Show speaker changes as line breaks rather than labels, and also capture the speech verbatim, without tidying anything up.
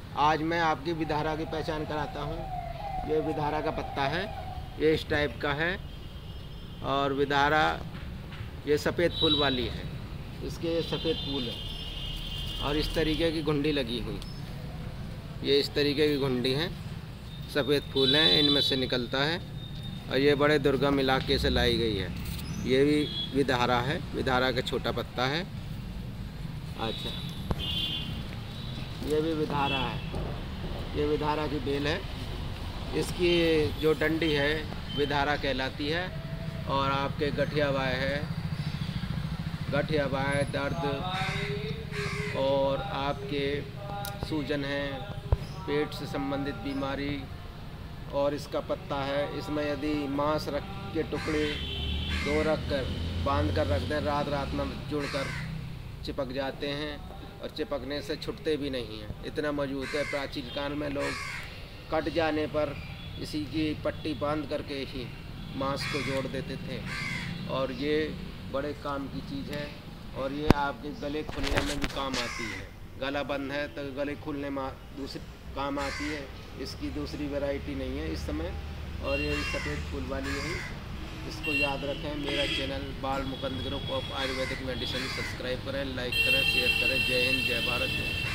आज मैं आपकी विधारा की पहचान कराता हूँ। ये विधारा का पत्ता है, ये इस टाइप का है। और विधारा ये सफ़ेद फूल वाली है, इसके सफ़ेद फूल है और इस तरीके की घुंडी लगी हुई। ये इस तरीके की घुंडी है, सफ़ेद फूल हैं, इनमें से निकलता है। और ये बड़े दुर्गम इलाके से लाई गई है। ये भी विधारा है, विधारा का छोटा पत्ता है। अच्छा, ये भी विधारा है, ये विधारा की बेल है। इसकी जो डंडी है विधारा कहलाती है। और आपके गठिया बाय है, गठिया बाय, दर्द और आपके सूजन है, पेट से संबंधित बीमारी। और इसका पत्ता है, इसमें यदि मांस रख के टुकड़े दो रख कर बांध कर रख दें, रात रात में जुड़कर चिपक जाते हैं और चिपकने से छूटते भी नहीं हैं, इतना मजबूत है। प्राचीन काल में लोग कट जाने पर इसी की पट्टी बांध करके ही मांस को जोड़ देते थे। और ये बड़े काम की चीज़ है। और ये आपके गले खुलने में भी काम आती है। गला बंद है तो गले खुलने में दूसरी काम आती है। इसकी दूसरी वैरायटी नहीं है इस समय। और ये सफ़ेद फूल वाली है, इसको याद रखें। मेरा channel Bal Mukund group of Ayurvedic medicine subscribe करें, लाइक करें, शेयर करें। जय हिंद, जय भारत।